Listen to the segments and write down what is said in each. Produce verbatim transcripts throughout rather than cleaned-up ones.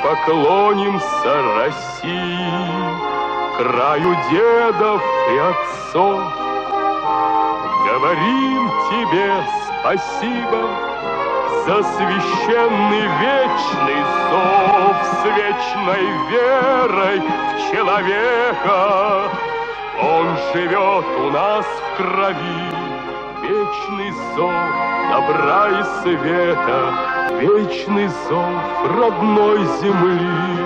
поклонимся России, краю дедов и отцов. Говорим тебе спасибо за священный вечный зов, с вечной верой в человека. Он живет у нас в крови, вечный зов добра и света, вечный зов родной земли.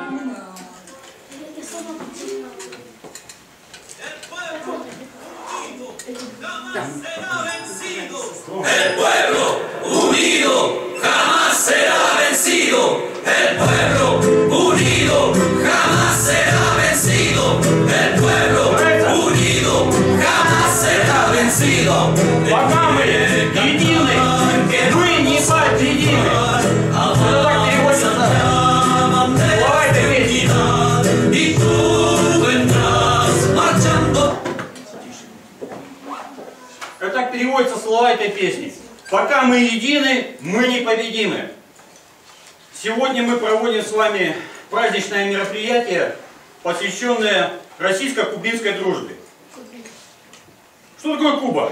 El pueblo unido jamás será vencido. El pueblo unido jamás será vencido. El pueblo unido jamás será vencido. Пока мы едины, мы не победимы. Так переводится слова этой песни. Y tú vendrás marchando. Так переводятся слова этой песни. Пока мы едины, мы непобедимы. Сегодня мы проводим с вами праздничное мероприятие, посвященное российско-кубинской дружбе. Что такое Куба?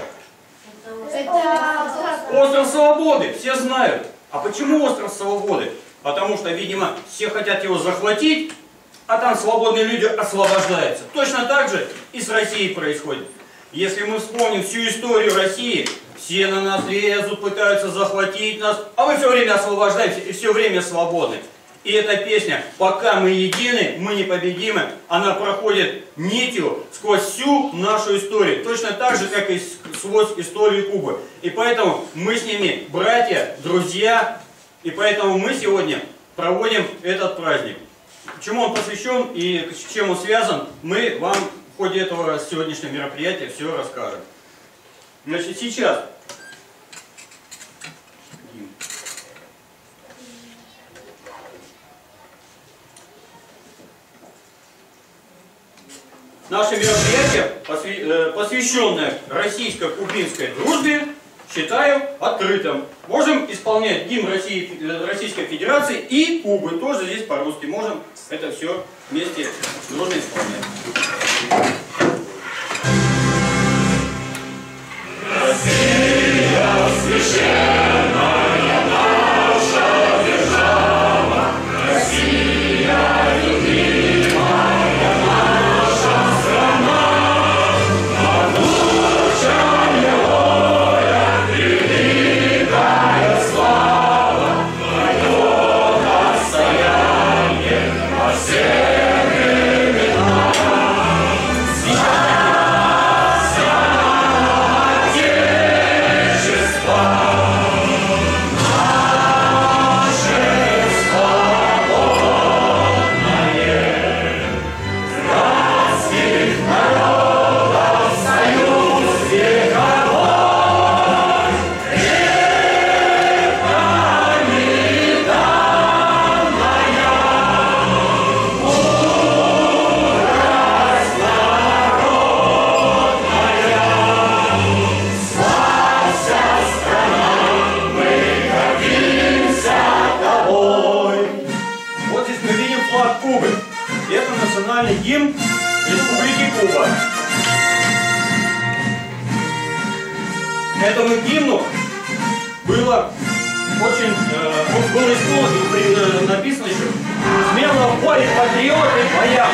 Остров Свободы, все знают. А почему остров Свободы? Потому что, видимо, все хотят его захватить, а там свободные люди освобождаются. Точно так же и с Россией происходит. Если мы вспомним всю историю России, все на нас лезут, пытаются захватить нас, а мы все время освобождаемся и все время свободны. И эта песня «Пока мы едины, мы непобедимы», она проходит нитью сквозь всю нашу историю, точно так же, как и сквозь историю Кубы. И поэтому мы с ними братья, друзья, и поэтому мы сегодня проводим этот праздник. Чему он посвящен и с чем он связан, мы вам в ходе этого сегодняшнего мероприятия все расскажем. Значит, сейчас наше мероприятие, посвященное российско-кубинской дружбе, считаю открытым. Можем исполнять гимн России, Российской Федерации и Кубы. Тоже здесь по-русски можем это все вместе дружно исполнять. Россия священная наша держава, Россия любимая наша страна, могучая воля, великая слава, твое достояние во всех временах. Гимн Республики Куба. Этому гимну было очень, э, было исполнено, написано еще: смело в бой патриоты боям.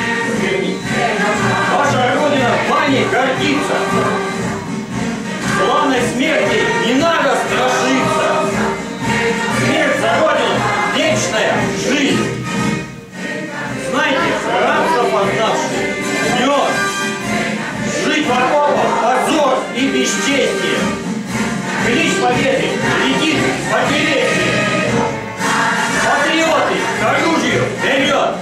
Ваша Родина вами гордится. Славной смерти не надо страшиться. Смерть за Родину — вечная жизнь. Знайте, рабство познавший, гнет, жить в окопах, позор и бесчестие. Клич победы летит в поперечье. Патриоты к оружию вперед!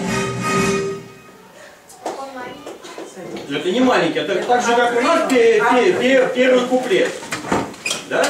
Это не маленький, это так же, как у нас первый куплет. Да?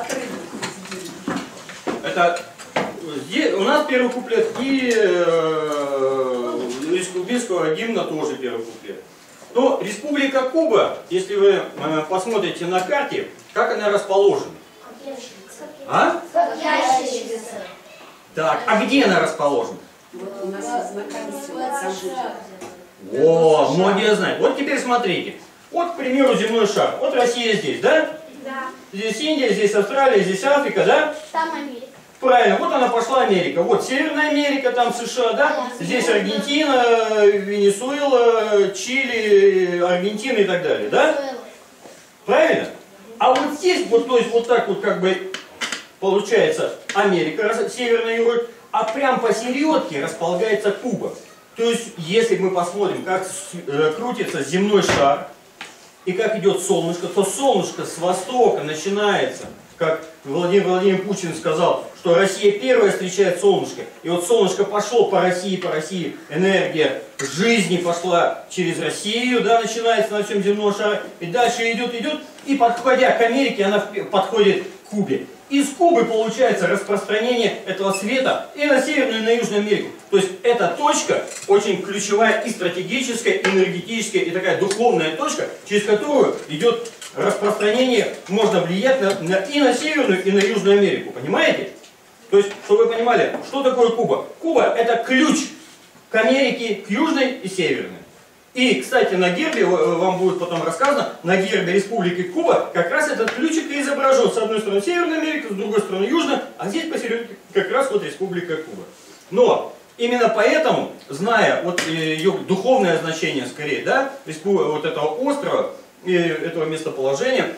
Это у нас первый куплет и э, из кубинского гимна тоже первый куплет. Но Республика Куба, если вы э, посмотрите на карте, как она расположена. А? Так, а где она расположена? Вот у нас знакомится, там же. О, многие знают. Вот теперь смотрите. Вот, к примеру, земной шар. Вот Россия здесь, да? Да. Здесь Индия, здесь Австралия, здесь Африка, да? Там Америка. Правильно, вот она пошла Америка. Вот Северная Америка, там США, да? Здесь Аргентина, Венесуэла, Чили, Аргентина и так далее, да? Правильно? А вот здесь, вот, то есть вот так вот как бы получается Америка, Северная Европа, а прям посередке располагается Куба. То есть, если мы посмотрим, как э, крутится земной шар и как идет солнышко, то солнышко с востока начинается, как Владимир Владимирович Путин сказал, что Россия первая встречает солнышко. И вот солнышко пошло по России, по России, энергия жизни пошла через Россию, да, начинается на всем земном шаре, и дальше идет, идет, и подходя к Америке, она подходит к Кубе. Из Кубы получается распространение этого света и на Северную, и на Южную Америку. То есть эта точка очень ключевая и стратегическая, и энергетическая, и такая духовная точка, через которую идет распространение, можно влиять на, на, и на Северную, и на Южную Америку. Понимаете? То есть, чтобы вы понимали, что такое Куба? Куба — это ключ к Америке, к Южной и Северной. И, кстати, на гербе, вам будет потом рассказано, на гербе Республики Куба как раз этот ключик и изображен. С одной стороны Северная Америка, с другой стороны Южная, а здесь посередине как раз вот Республика Куба. Но именно поэтому, зная вот ее духовное значение, скорее, да, вот этого острова и этого местоположения,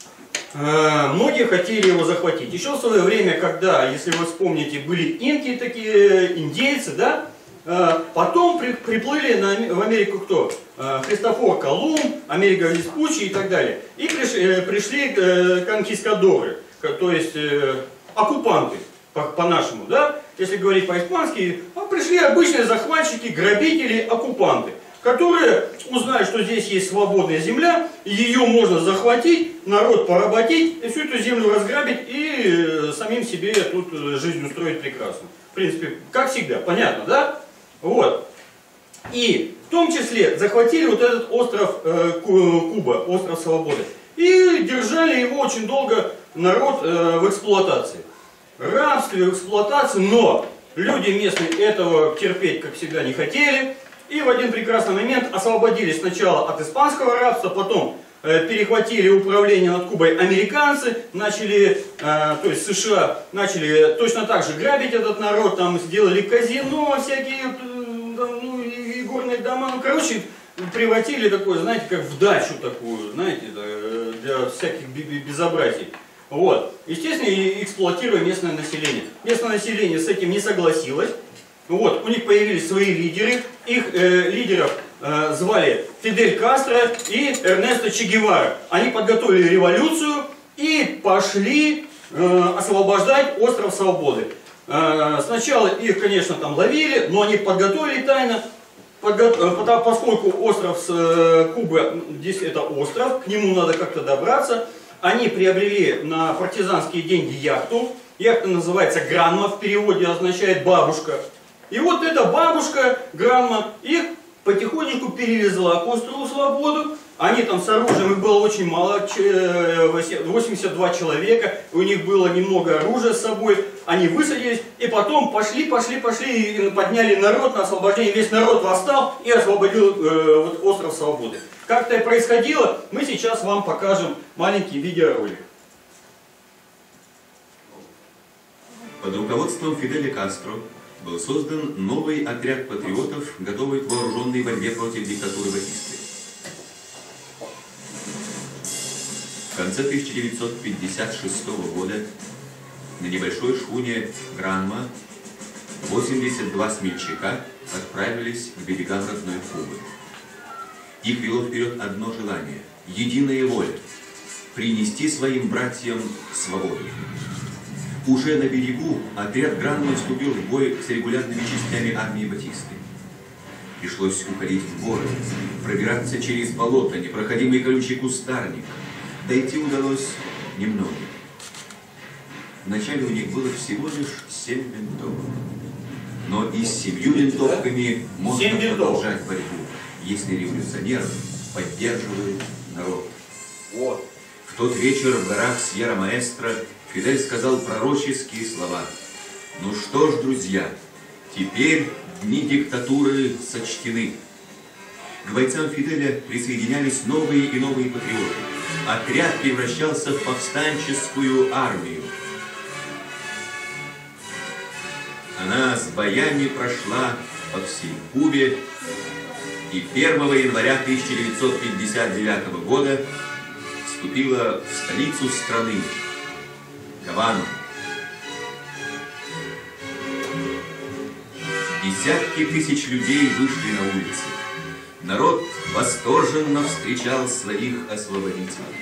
многие хотели его захватить. Еще в свое время, когда, если вы вспомните, были инки такие, индейцы, да, потом при, приплыли на, в Америку кто? Христофор Колумб, Америка Веспуччи и так далее. И пришли, пришли конкистадоры, то есть оккупанты, по-нашему, да? Если говорить по-испански, пришли обычные захватчики, грабители, оккупанты, которые узнали, что здесь есть свободная земля, ее можно захватить, народ поработить, и всю эту землю разграбить и самим себе тут жизнь устроить прекрасно. В принципе, как всегда, понятно, да? Вот. И в том числе захватили вот этот остров э, Куба, остров Свободы. И держали его очень долго народ э, в эксплуатации. Рабстве, в эксплуатации, но люди местные этого терпеть, как всегда, не хотели. И в один прекрасный момент освободились сначала от испанского рабства, потом э, перехватили управление над Кубой американцы, начали, э, то есть США, начали точно так же грабить этот народ, там сделали казино, всякие, ну, и горные дома, ну, короче, превратили такое, знаете, как в дачу такую, знаете, для всяких безобразий. Вот. Естественно, эксплуатируя местное население. Местное население с этим не согласилось. Вот. У них появились свои лидеры. Их э, лидеров э, звали Фидель Кастро и Эрнесто Че Гевара. Они подготовили революцию и пошли э, освобождать остров Свободы. Э, сначала их, конечно, там ловили, но они подготовили тайно. Подго... Поскольку остров с э, Кубы, здесь это остров, к нему надо как-то добраться. Они приобрели на партизанские деньги яхту. Яхта называется Гранма, в переводе означает бабушка. И вот эта бабушка Гранма их потихонечку перевезла к острову Свободу. Они там с оружием, их было очень мало, восемьдесят два человека. У них было немного оружия с собой. Они высадились и потом пошли, пошли, пошли и подняли народ на освобождение. Весь народ восстал и освободил э, вот, остров Свободы. Как это происходило, мы сейчас вам покажем маленький видеоролик. Под руководством Фиделя Кастро был создан новый отряд патриотов, готовый к вооруженной борьбе против диктатуры Батисты. В конце тысяча девятьсот пятьдесят шестого года на небольшой шхуне «Гранма» восемьдесят два смельчака отправились к берегам родной Кубы. Их вело вперед одно желание – единая воля – принести своим братьям свободу. Уже на берегу отряд Гранмы вступил в бой с регулярными частями армии Батисты. Пришлось уходить в горы, пробираться через болото, непроходимый колючий кустарник. Дойти удалось немного. Вначале у них было всего лишь семь винтовок. Но и с семью винтовками можно продолжать борьбу, если революционер поддерживает народ. Вот. В тот вечер в горах Сьерра-Маэстро Фидель сказал пророческие слова. Ну что ж, друзья, Теперь дни диктатуры сочтены. К бойцам Фиделя присоединялись новые и новые патриоты. Отряд превращался в повстанческую армию. Она с боями прошла по всей Кубе, и первого января тысяча девятьсот пятьдесят девятого года вступила в столицу страны, Гавану. Десятки тысяч людей вышли на улицы. Народ восторженно встречал своих освободителей.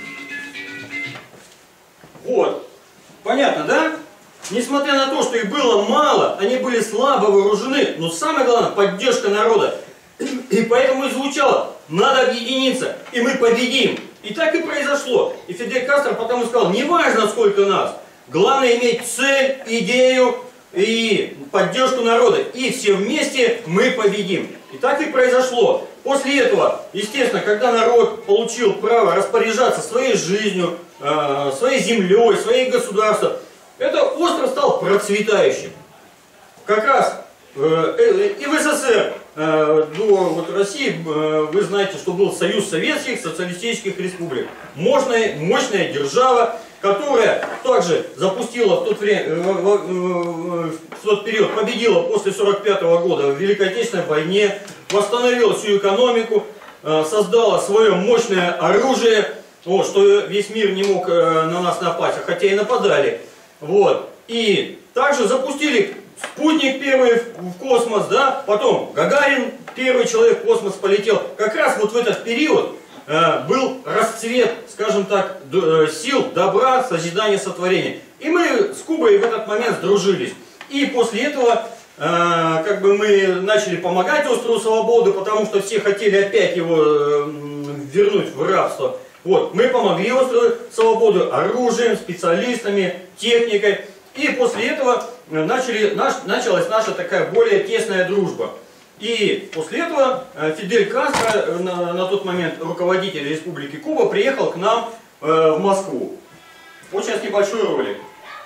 Вот. Понятно, да? Несмотря на то, что их было мало, они были слабо вооружены, но самое главное, поддержка народа. И поэтому и звучало: надо объединиться, и мы победим. И так и произошло. И Фидель Кастро потому сказал: не важно, сколько нас, главное иметь цель, идею и поддержку народа. И все вместе мы победим. И так и произошло. После этого, естественно, когда народ получил право распоряжаться своей жизнью, своей землей, своим государством, этот остров стал процветающим. Как раз э, и в СССР э, до вот, России, э, вы знаете, что был Союз Советских Социалистических Республик. Мощная, мощная держава, которая также запустила в тот, время, э, э, в тот период, победила после сорок пятого года в Великой Отечественной войне, восстановила всю экономику, э, создала свое мощное оружие, вот, что весь мир не мог э, на нас напасть, хотя и нападали. Вот. И также запустили спутник первый в космос, да, потом Гагарин, первый человек в космос полетел. Как раз вот в этот период э, был расцвет, скажем так, д, сил добра, созидания, сотворения. И мы с Кубой в этот момент сдружились. И после этого э, как бы мы начали помогать острову Свободы, потому что все хотели опять его э, вернуть в рабство. Вот, мы помогли острову Свободы оружием, специалистами, техникой. И после этого начали, наш, началась наша такая более тесная дружба. И после этого Фидель Кастро, на, на тот момент руководитель Республики Куба, приехал к нам э, в Москву. Вот сейчас небольшой ролик.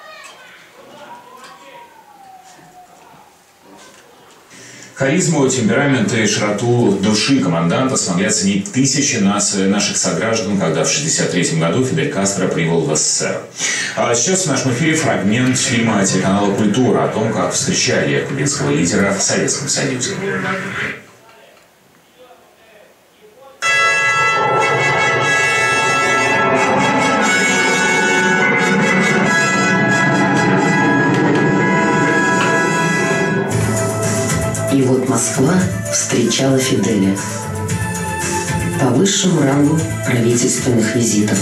Харизму, темперамент и широту души команданта смогли оценить тысячи нас, наших сограждан, когда в шестьдесят третьем году Фидель Кастро прибыл в СССР. А сейчас в нашем эфире фрагмент фильма телеканала «Культура» о том, как встречали кубинского лидера в Советском Союзе. И вот Москва встречала Фиделя по высшему рангу правительственных визитов.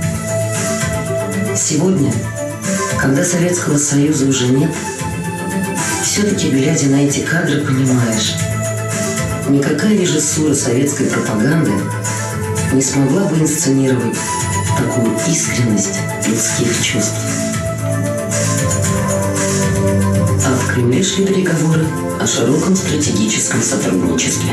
Сегодня, когда Советского Союза уже нет, все-таки, глядя на эти кадры, понимаешь, никакая режиссура советской пропаганды не смогла бы инсценировать такую искренность людских чувств. А в Кремле шли переговоры о широком стратегическом сотрудничестве.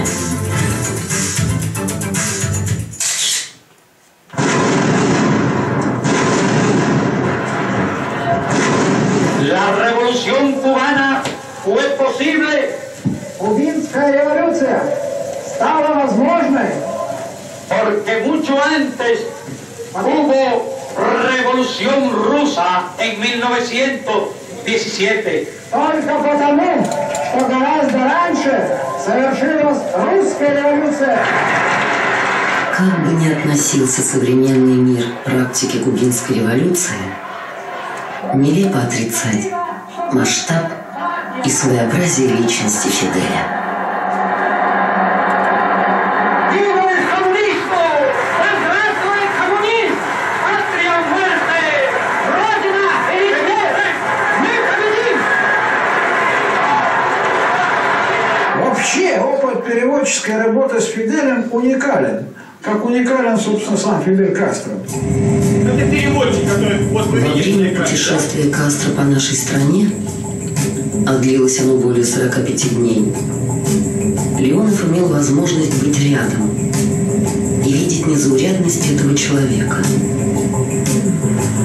La revolución cubana fue posible. Кубинская революция стала возможной, porque mucho antes hubo revolución rusa en mil novecientos diecisiete. Только потому, что гораздо раньше совершилась русская революция. Как бы ни относился современный мир к практике кубинской революции, нелепо отрицать масштаб и своеобразие личности Фиделя. Вообще опыт переводческой работы с Фиделем уникален. Как уникален, собственно, сам Фидель Кастро. Это переводчик, который вот вы Во видите на время экране. путешествия Кастро по нашей стране, а длилось оно более сорока пяти дней, Леонов имел возможность быть рядом и видеть незаурядность этого человека.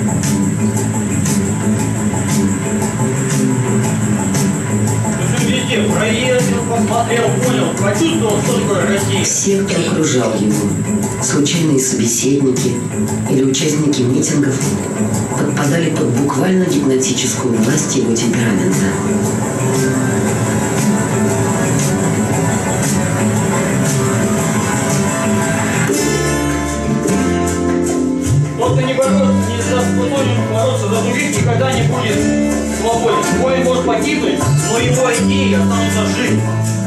Видите, везде проездил, посмотрел, понял, почувствовал, что такое Россия. Все, кто окружал его, случайные собеседники или участники митингов, подпадали под буквально гипнотическую власть его темперамента. Тот, кто не борется, не за способен бороться за других, никогда не будет свободен. Воин может погибнуть, но его идеи останутся живы.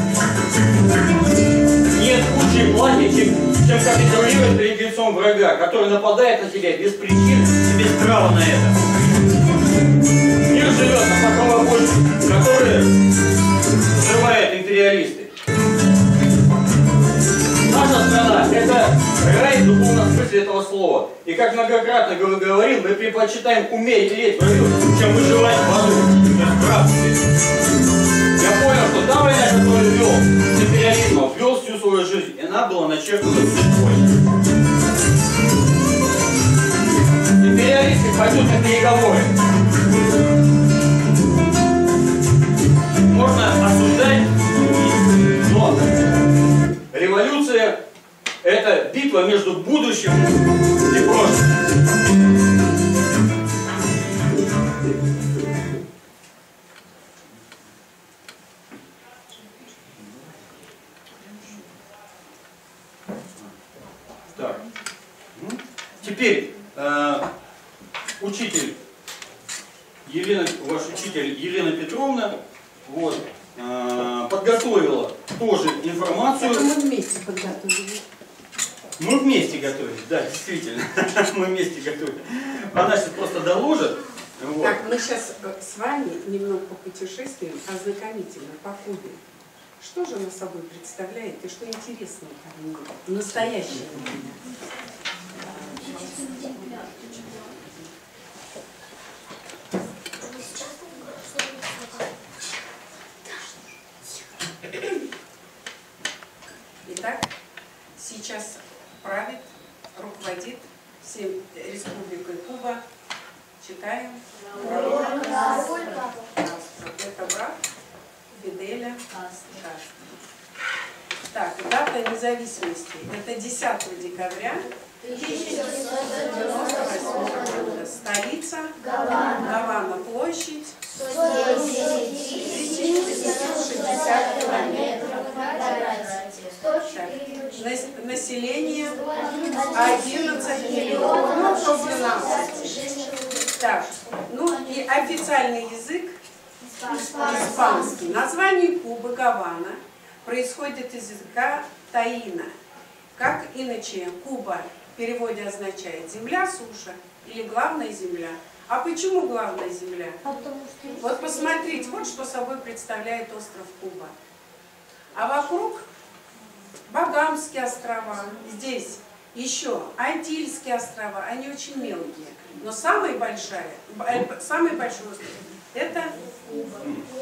Нет худшей плахи, чем, чем капитулировать перед лицом врага, который нападает на тебя без причин и без права на это. Мир живет на покровах войн, которые взрывают империалисты. Наша страна – это рай в духовном смысле этого слова. И как многократно говорил, мы предпочитаем уметь леть в раю, чем выживать в аду. Я понял, что та война, которую вел с империализмом, вел всю свою жизнь, и она была начеркнута судьбой. Империалисты пойдут на переговоры. Можно осуждать, но революция – это битва между будущим и прошлым. Так. Теперь э, учитель Елена, ваш учитель Елена Петровна, вот, э, подготовила тоже информацию. Это мы вместе подготовили. Мы вместе готовились, да, действительно. Мы вместе готовились. Она сейчас просто доложит. Вот. Так, мы сейчас с вами немного попутешествуем ознакомительно по Кубе. Что же она собой представляет и что интересного там в настоящее время? Итак, сейчас правит, руководит всем республикой Куба. Читаем. Это брат Фиделя Кастро. Так, дата независимости. Это десятого декабря тысяча девятьсот девяносто восьмого года. Столица Гавана, площадь тысяча пятьсот шестьдесят километров. Население одиннадцать миллионов, двенадцать. Так, ну и официальный язык испанский. Название Кубы, Гавана, происходит из языка таína. Как иначе Куба в переводе означает земля, суша или главная земля. А почему главная земля? Вот посмотрите, вот что собой представляет остров Куба. А вокруг Багамские острова, здесь еще Антильские острова, они очень мелкие. Но самый большой, самый большой остров – это Куба.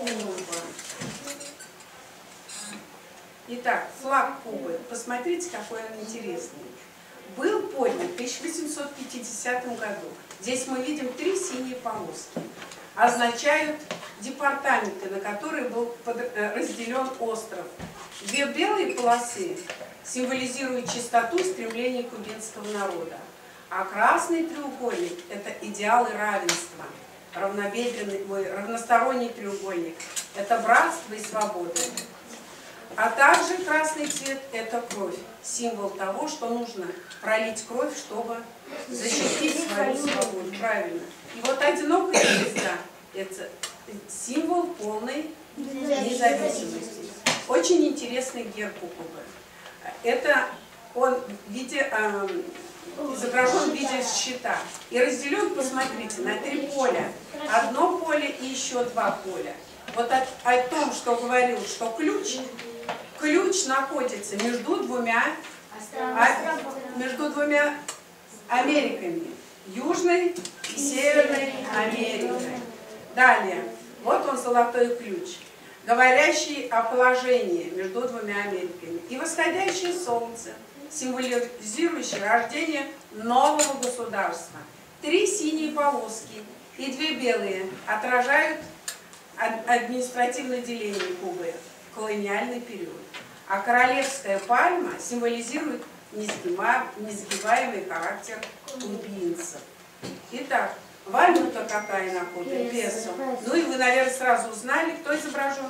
Итак, флаг Кубы. Посмотрите, какой он интересный. Был поднят в тысяча восемьсот пятидесятом году. Здесь мы видим три синие полоски. Означают департаменты, на которые был разделен остров. Две белые полосы символизируют чистоту стремлений кубинского народа. А красный треугольник – это идеалы равенства. Равнобедренный, ой, равносторонний треугольник – это братство и свобода. А также красный цвет – это кровь, символ того, что нужно пролить кровь, чтобы защитить свою свободу. Правильно. И вот одинокая звезда – это символ полной независимости. Очень интересный герб у Кубы. Это он в виде, э, изображен в виде щита. И разделен, посмотрите, на три поля. Одно поле и еще два поля. Вот о, о том, что говорил, что ключ, ключ находится между двумя, а, между двумя Америками. Южной и Северной Америкой. Далее. Вот он, золотой ключ, говорящий о положении между двумя Америками. И восходящее солнце, символизирующее рождение нового государства. Три синие полоски и две белые отражают административное деление Кубы. колониальный период. А королевская пальма символизирует несгибаемый характер кубинцев. Итак, валюта какая на Кубе? Песо. Ну и вы, наверное, сразу узнали, кто изображен?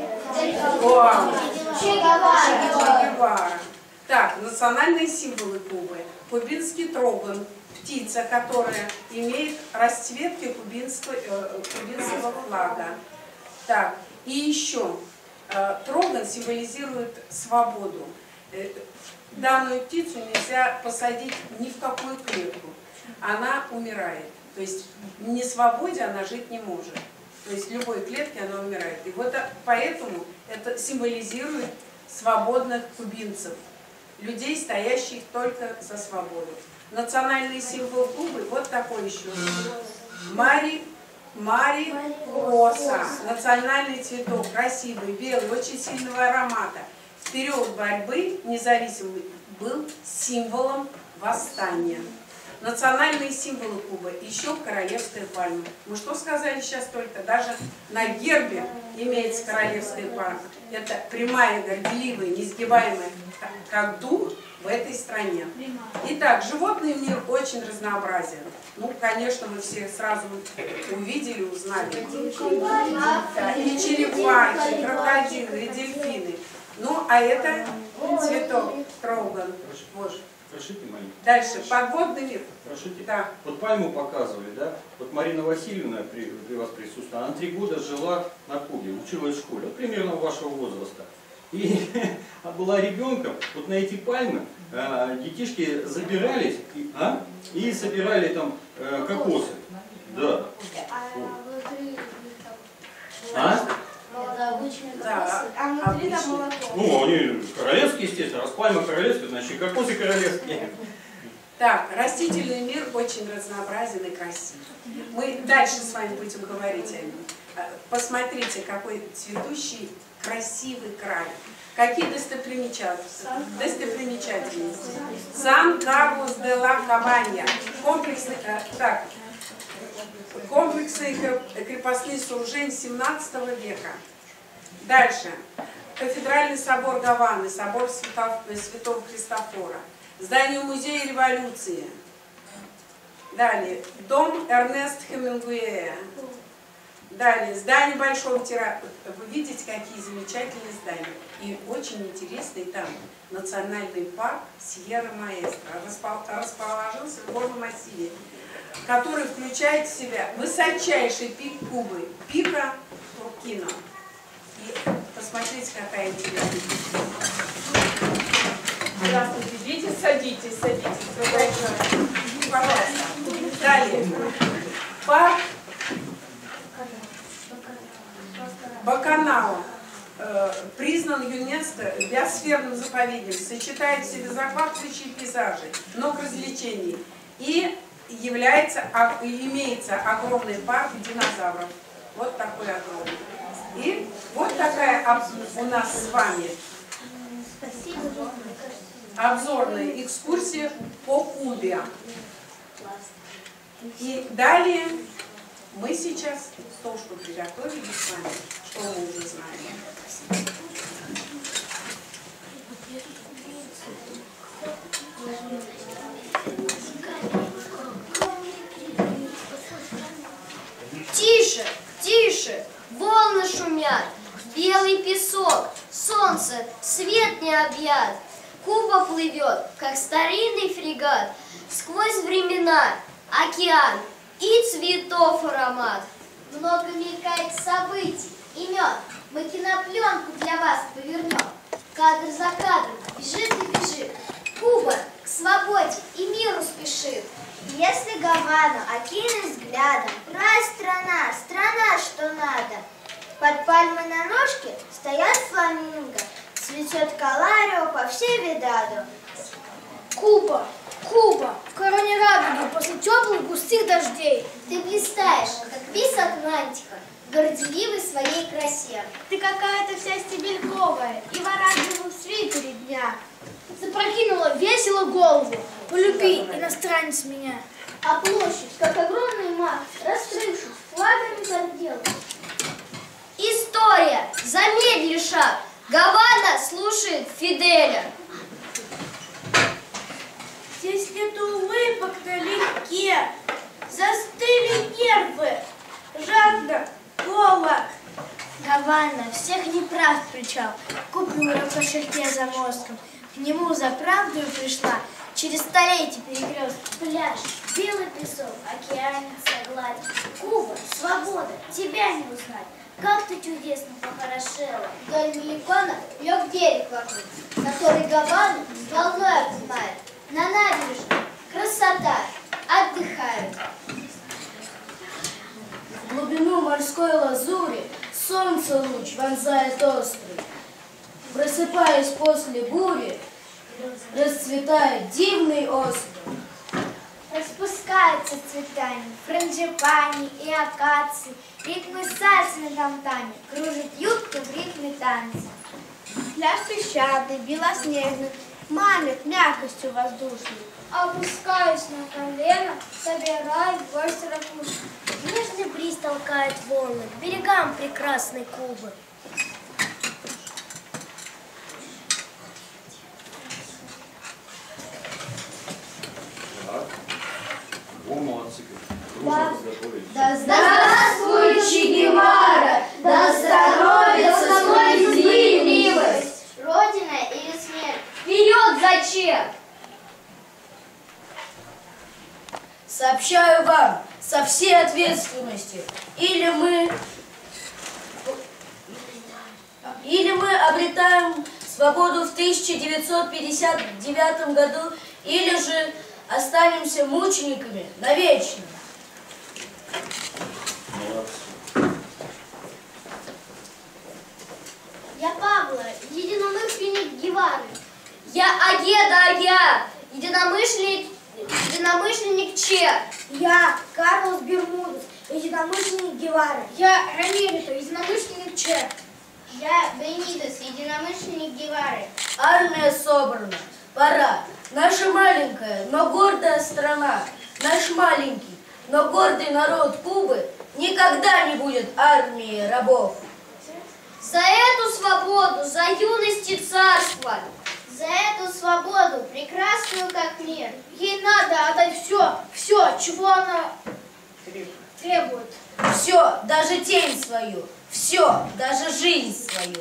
Че Гевара. Так, национальные символы Кубы. Кубинский троган, птица, которая имеет расцветки кубинского, э, кубинского флага. Так, и еще э, троган символизирует свободу. Э, данную птицу нельзя посадить ни в какую клетку. Она умирает. То есть в несвободе она жить не может. То есть в любой клетке она умирает. И вот поэтому это символизирует свободных кубинцев. Людей, стоящих только за свободу. Национальный символ Кубы вот такой еще. Мари, Мари Роса. Национальный цветок, красивый, белый, очень сильного аромата. В период борьбы независимый был символом восстания. Национальные символы Кубы, еще королевская пальма. Мы что сказали сейчас только? Даже на гербе имеется королевская пальма. Это прямая, горделивая, несгибаемая, как дух в этой стране. Итак, животный мир очень разнообразен. Ну, конечно, вы все сразу увидели, узнали. Да, и черепахи, и крокодилы, и дельфины. Ну, а это цветок троган. Боже. Прошлите, Марина. Дальше, подводный мир. Прошлите. Да. Вот пальму показывали, да? Вот Марина Васильевна при, при вас присутствовала, она три года жила на Кубе, училась в школе, вот примерно вашего возраста. И была ребенком, вот на эти пальмы э, детишки забирались и, а? и собирали там э, кокосы. Да. А? Да. А внутри там молоко. Ну, они королевские, естественно. Раз пальма королевская, значит кокосы королевские. Так, растительный мир очень разнообразен и красив. Мы дальше с вами будем говорить о нем. Посмотрите, какой цветущий, красивый край. Какие достопримечательности? Достопримечательности. Сан-Карлос-де-ла-Кабанья. Комплексный, так, комплексные крепостные сооружения семнадцатого века. Дальше. Кафедральный собор Гаваны, собор Святого Христофора. Здание музея революции. Далее. Дом Эрнеста Хемингуэя. Далее. Здание Большого театра. Вы видите, какие замечательные здания. И очень интересный там национальный парк Сьерра-Маэстро. Расположился в горном массиве, который включает в себя высочайший пик Кубы, пика Туркино. И посмотрите, какая интересная. Здравствуйте, дети, садитесь, садитесь. Пожалуйста. Далее. Парк Баканао э, признан ЮНЕСКО биосферным заповедником, сочетает в себе захватывающие пейзажи, много развлечений и является, а, имеется огромный парк динозавров. Вот такой огромный. И вот такая у нас с вами обзорная экскурсия по Кубе. И далее мы сейчас то, что приготовили с вами, что мы уже знаем. Тише, тише, волны шумят, белый песок, солнце, свет не объят. Куба плывет, как старинный фрегат, сквозь времена, океан и цветов аромат. Много мелькает событий, имен, мы кинопленку для вас повернем. Кадр за кадром, бежит и бежит, Куба к свободе и миру спешит. Если Гавану окинуть взглядом, рай страна, страна, что надо. Под пальмой на ножке стоят фламинго, цветет каларио по всей Видаду. Куба, Куба, в короне радуги после теплых густых дождей. Ты блистаешь, как весь Атлантика, горделивой своей красе. Ты какая-то вся стебельковая и в оранжевом свитере дня. Запрокинула весело голову, полюби, иностранец, меня. А площадь, как огромный маг, раскрывшись, флагами гордел. История, замедли шаг, Гавана слушает Фиделя. Здесь нет улыбок налегке, застыли нервы, жадно, голод. Гавана всех неправд причал, купюра в кошельке за мостком. К нему за правду пришла, через столетие перекресток. Пляж, белый песок, океаница гладь. Куба, свобода, тебя не узнать. Как ты чудесно похорошела. Вдоль Меликона лег берег вокруг, который Гавану волной обнимает. На набережной красота, отдыхают. В глубину морской лазури солнце луч вонзает острый. Просыпаясь после бури, расцветает дивный остров. Распускаются цветами франжипани и акации, ритмы сальсы на тамтаме, кружит юбка в ритме танца. Пляж песчаный, белоснежный, манит мягкостью воздушной. Опускаюсь на колено, собираю гость ракушек. Нежный бриз толкает волны к берегам прекрасной Кубы. Да здравствуй, Че Гевара! Да здоровится справедливость! Родина или смерть? Вперед зачем? Сообщаю вам со всей ответственностью, или мы, или мы обретаем свободу в тысяча девятьсот пятьдесят девятом году, или же останемся мучениками навечно. Я Пабло, единомышленник Гевары. Я Агеда Ая, единомышленник, единомышленник Че. Я Карлос Бермудес, единомышленник Гевары. Я Рамирито, единомышленник Че. Я Бенидес, единомышленник Гевары. Армия собрана, пора. Наша маленькая, но гордая страна, наш маленький, но гордый народ Кубы никогда не будет армией рабов. За эту свободу, за юность и царство, за эту свободу, прекрасную как мир. Ей надо отдать все, все, чего она требует. Все, даже тень свою, все, даже жизнь свою.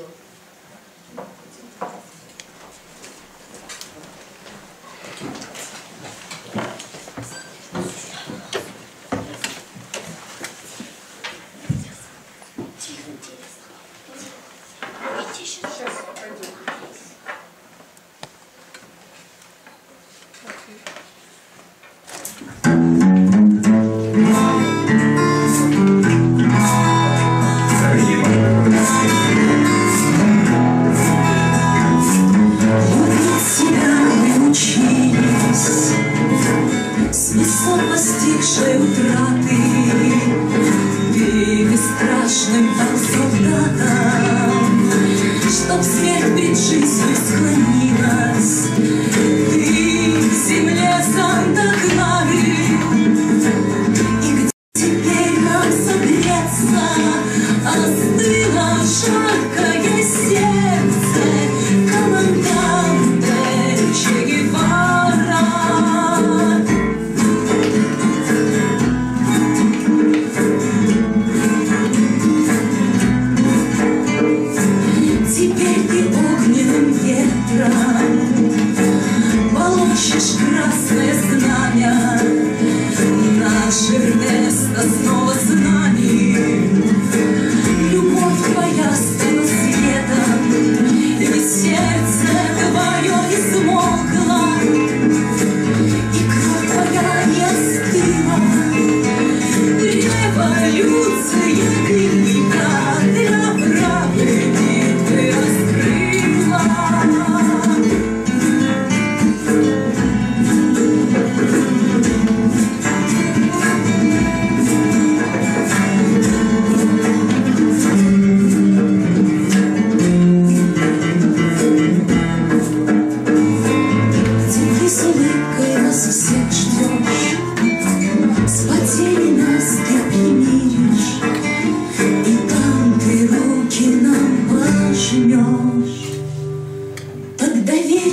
Thank you.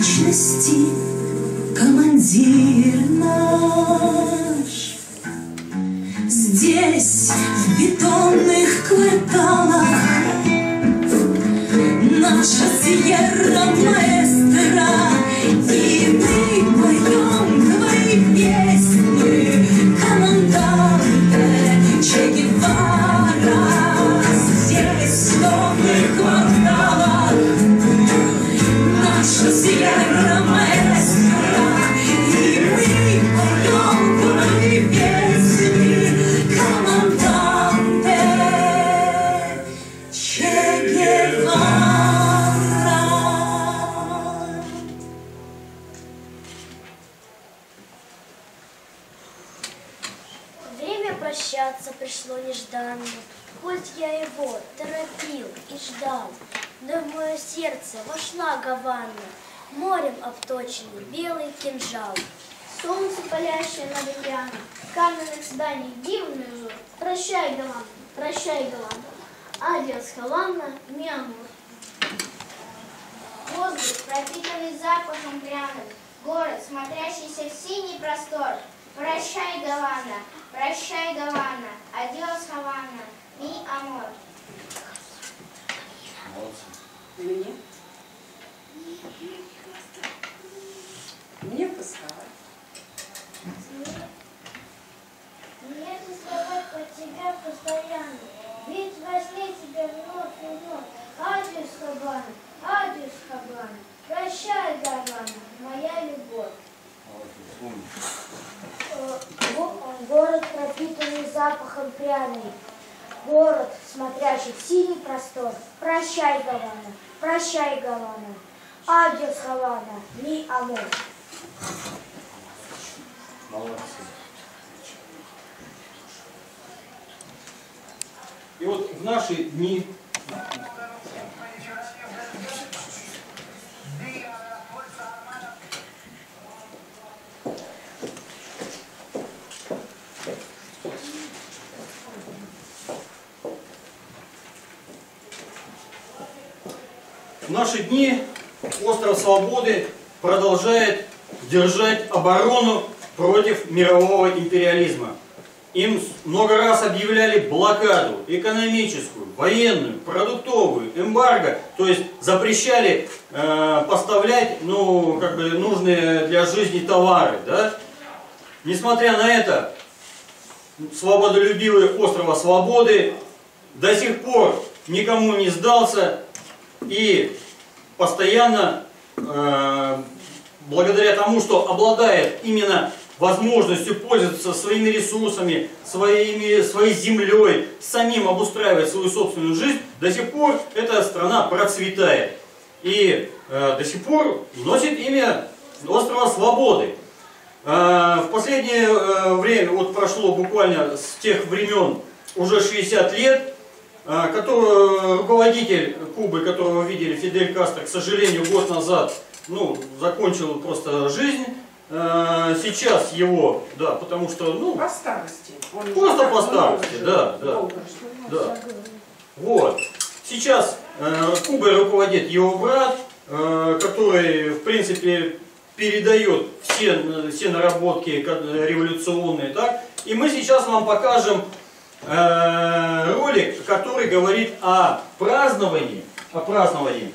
вечности, командир наш. Здесь, в бетонных кварталах, наша Сьерра Маэстро, и мы поем твои песни, команданте Че Гевара. Здесь, в бетонных кварталах, наша Сьерра Маэстро, и мы поем твои песни, команданте Че Гевара. Время прощаться пришло нежданно, хоть я его торопил и ждал, но в мое сердце вошла Гавана, морем обточенный белый кинжал. Солнце, палящее над океаном, каменных зданий дивный узор. Прощай, Гавана, прощай, Гавана. Адиос, Хавана, ми амор. Воздух, пропитанный запахом пряным, город, смотрящийся в синий простор. Прощай, Гавана, прощай, Гавана. Адиос, Хавана, ми амор. Или нет? Мне пускай. Мне тосковать по тебя постоянно, ведь во сне тебя вновь и вновь. Адиос, Хавана, адиос, Хавана. Прощай, Гавана, моя любовь. Город, пропитанный запахом пряный, город, смотрящий в синий простор. Прощай, Гавана, прощай, Гавана. Адиос, Хавана, ми амор. И вот в наши дни В наши дни остров Свободы продолжает держать оборону против мирового империализма. Им много раз объявляли блокаду экономическую, военную, продуктовую, эмбарго, то есть запрещали э, поставлять ну, как бы нужные для жизни товары. Да? Несмотря на это, свободолюбивый остров Свободы до сих пор никому не сдался и постоянно, э, благодаря тому, что обладает именно возможностью пользоваться своими ресурсами, своими, своей землей, самим обустраивать свою собственную жизнь, до сих пор эта страна процветает. И э, до сих пор носит имя острова Свободы. Э, в последнее э, время, вот прошло буквально с тех времен уже шестьдесят лет, э, который, руководитель Кубы, которого вы видели, Фидель Кастро, к сожалению, год назад ну, закончил просто жизнь. Сейчас его, да, потому что, ну... По старости. Он просто по старости, да, да, да. Вот. Сейчас э, Кубой руководит его брат, э, который, в принципе, передает все, все наработки революционные, так. И мы сейчас вам покажем э, ролик, который говорит о праздновании, о праздновании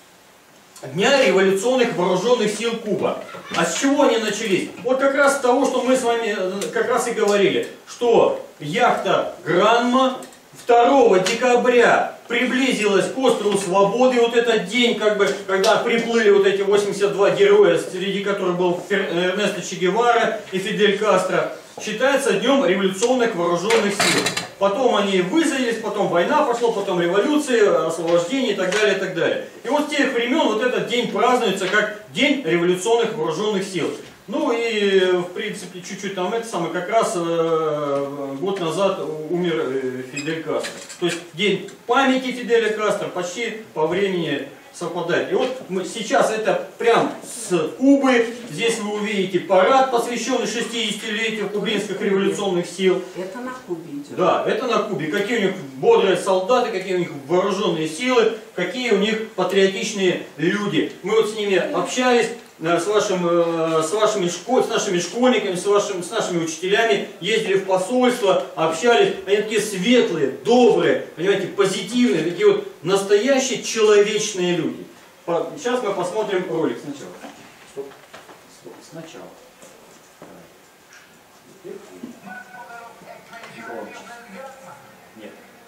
Дня революционных вооруженных сил Куба. А с чего они начались? Вот как раз с того, что мы с вами как раз и говорили, что яхта Гранма второго декабря приблизилась к острову Свободы. Вот этот день, как бы, когда приплыли вот эти восемьдесят два героя, среди которых был Эрнесто Че Гевара и Фидель Кастро, считается днем революционных вооруженных сил. Потом они высадились, потом война пошла, потом революция, освобождение и так далее, и так далее. И вот с тех времен вот этот день празднуется как День революционных вооруженных сил. Ну и в принципе чуть-чуть там это самое, как раз э, год назад умер э, Фидель Кастро. То есть день памяти Фиделя Кастро почти по времени совпадает. И вот мы, сейчас это прям с Кубы. Здесь вы увидите парад, посвященный шестидесятилетию кубинских революционных сил. Это на Кубе идет. Да, это на Кубе. Какие у них бодрые солдаты, какие у них вооруженные силы, какие у них патриотичные люди. Мы вот с ними общались. с, вашим, с, вашими школ, с нашими школьниками, с, вашим, с нашими учителями, ездили в посольство, общались. Они такие светлые, добрые, понимаете, позитивные, такие вот настоящие человечные люди. Сейчас мы посмотрим ролик сначала. Стоп. Стоп. Сначала. Нет.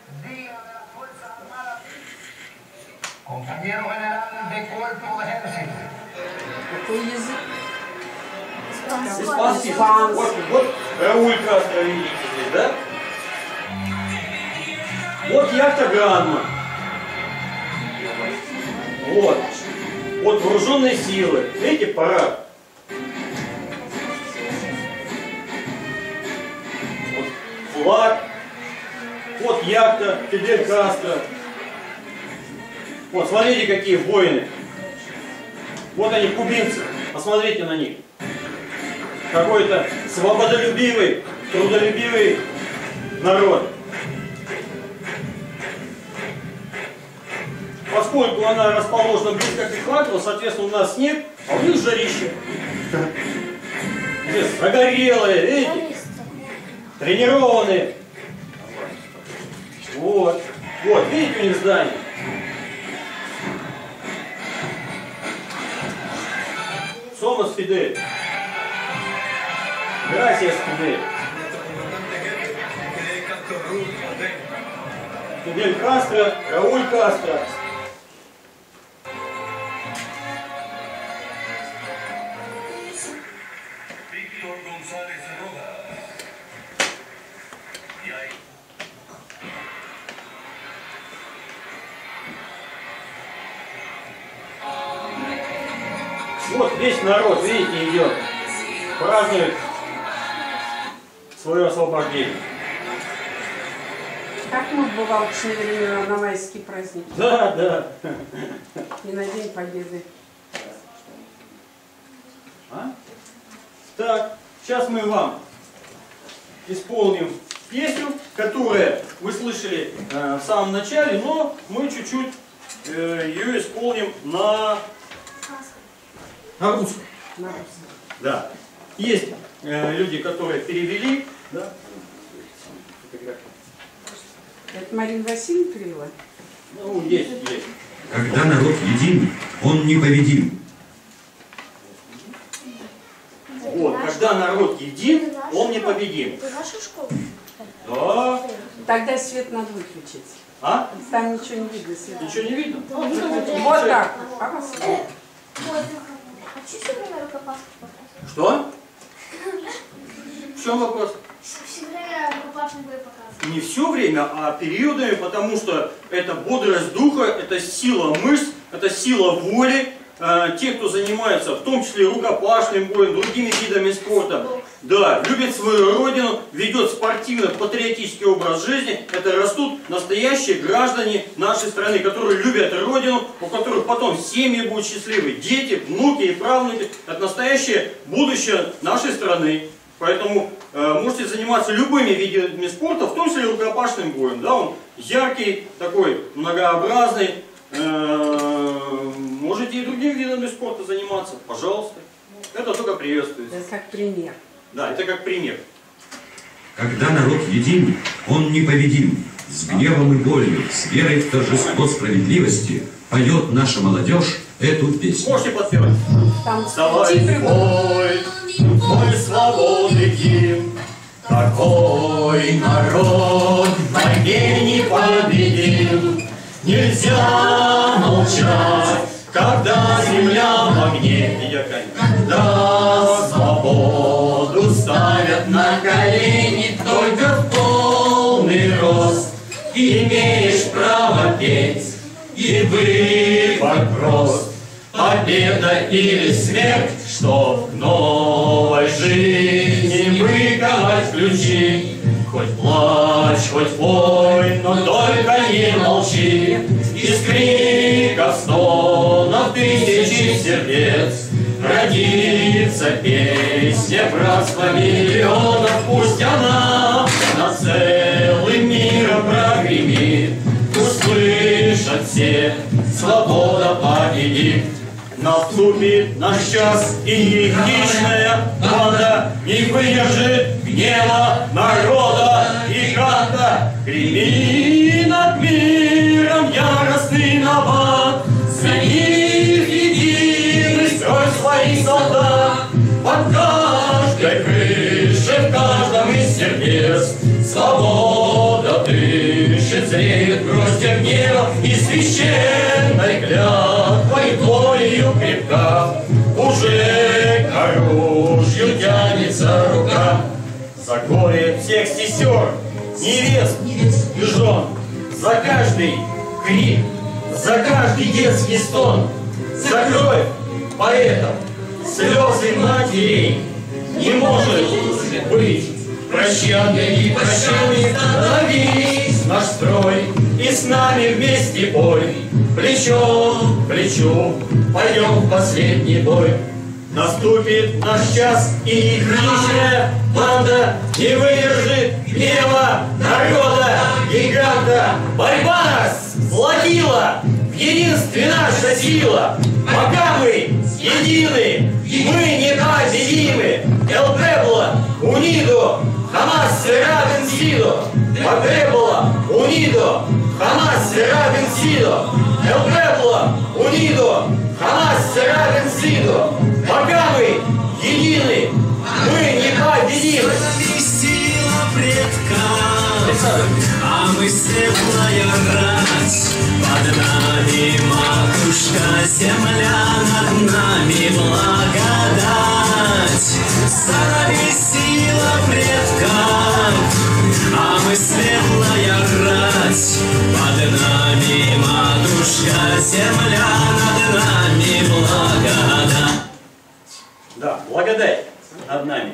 Compañero general de cuerpo de ejército. Какой язык? Испанский. Вот, вот Рауль Кастро, видите здесь, да? Вот яхта Гранма. Вот. Вот вооруженные силы. Видите, парад. Вот флаг. Вот яхта Фидель Кастро. Вот, смотрите, какие воины. Вот они, кубинцы. Посмотрите на них. Какой-то свободолюбивый, трудолюбивый народ. Поскольку она расположена близко к экватору, соответственно, у нас снег, а у них жарище. Здесь загорелые, видите? Тренированные. Вот. Вот, видите, у них здание. Сомас Фидель. Грасиас Фидель. Фидель Кастро, Рауль Кастро. Вот весь народ, видите, идет, празднует свое освобождение. Как мы в бывалочные времена на майские праздники? Да, да. И на День Победы. А? Так, сейчас мы вам исполним песню, которую вы слышали э, в самом начале, но мы чуть-чуть э, ее исполним на... На русском. На русском. Да. Есть э, люди, которые перевели. Да? Это Марина Васильевна перевела? Ну, есть, есть. Когда народ един, он непобедим. Вот, когда народ един, он непобедим. Это наша школа? Да. Тогда свет надо выключить. А? Там ничего не видно, свет. Ничего не видно? Вот так. А вас? А что все время рукопашку показывают? Что? В чем вопрос? Все время рукопашный бой показывают. Не все время, а периодами, потому что это бодрость духа, это сила мышц, это сила воли. Э, те, кто занимается, в том числе рукопашным боем, другими видами спорта, да, любит свою родину, ведет спортивно-патриотический образ жизни, это растут настоящие граждане нашей страны, которые любят родину, у которых потом семьи будут счастливы, дети, внуки и правнуки. Это настоящее будущее нашей страны. Поэтому э, можете заниматься любыми видами спорта, в том числе рукопашным боем. Да, он яркий, такой многообразный. Э, можете и другими видами спорта заниматься, пожалуйста. Это только приветствуется. Это как пример. Да, это как пример. Когда народ един, он непобедим. С гневом и болью, с верой в торжество справедливости поет наша молодежь эту песню. Можете подпевать. Вставай в бой, бой свободы гимн. Какой народ в войне не победил. Нельзя молчать, когда земля в огне. Когда свободу ставят на колени, только в полный рост имеешь право петь, и выбор прост. Победа или смерть, чтоб в новой жизни выковать ключи. Хоть плачь, хоть вой, но только не молчи. Из криков, стонов тысячи сердец родится песня братства миллионов. Пусть она над целым миром прогремит, услышат все, свобода победит. Наступит наш час, и хищная банда не выдержит гнева народа, и как-то гремит над миром яростный набат. Звенит единый строй своих солдат, под каждой крышей, в каждом из сердец свобода дышит, зреет гроздья гнева, и священной клятвой волею крепка уже к оружию тянется рука. За горе всех сестер, невест и жен, за каждый крик, за каждый детский стон, за кровь поэтов, слезы матерей. Не может быть прощанный и прощенный на весь наш строй, и с нами вместе пой, плечом к плечу пойдем в последний бой. Наступит наш час, и хищная банда не выдержит гнева народа, гиганта. Борьба нас сплотила, в единстве наша сила. Пока мы едины, мы непобедимы. El pueblo unido jamás será vencido. El pueblo unido jamás será vencido. El pueblo unido jamás será vencido. Пока мы едины, мы непобедимы. Сила предков, а мы светлая рать. Под нами матушка земля, над нами благодать. За нами сила предков, а мы светлая рать. Под нами матушка земля, над нами благодать. Да, благодать над нами.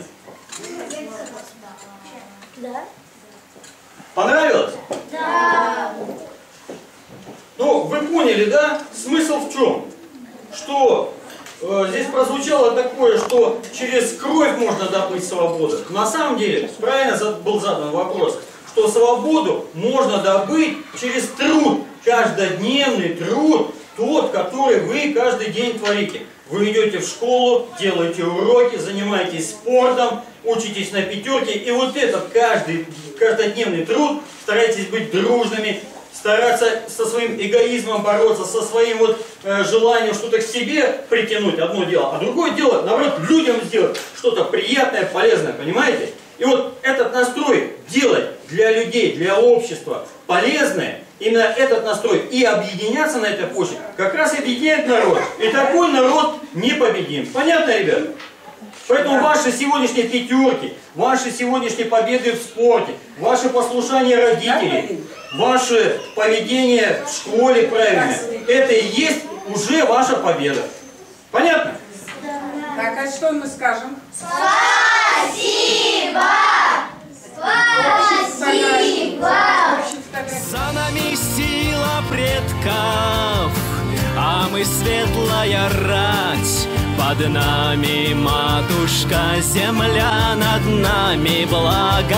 Да? Понравилось? Да. Ну, вы поняли, да? Смысл в чем? Что э, здесь прозвучало такое, что через кровь можно добыть свободу. На самом деле, правильно был задан вопрос, что свободу можно добыть через труд, каждодневный труд, тот, который вы каждый день творите. Вы идете в школу, делаете уроки, занимаетесь спортом, учитесь на пятерке, и вот этот каждый, каждодневный труд, старайтесь быть дружными, стараться со своим эгоизмом бороться, со своим вот э, желанием что-то к себе притянуть, одно дело, а другое дело, наоборот, людям сделать что-то приятное, полезное, понимаете? И вот этот настрой делать для людей, для общества полезное, именно этот настрой и объединяться на этой почве, как раз объединяет народ. И такой народ непобедим. Понятно, ребят? Поэтому ваши сегодняшние пятерки, ваши сегодняшние победы в спорте, ваше послушание родителей, ваше поведение в школе правильное, это и есть уже ваша победа. Понятно? Так, а что мы скажем? Спасибо! Спасибо! За нами сила предков, а мы светлая рать. Под нами матушка земля, над нами благодать.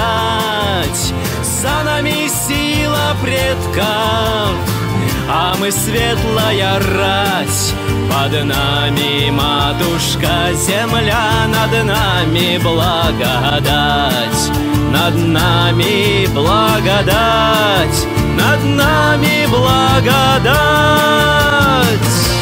За нами сила предков, а мы светлая рать. Под нами матушка земля, над нами благодать. Над нами благодать, над нами благодать.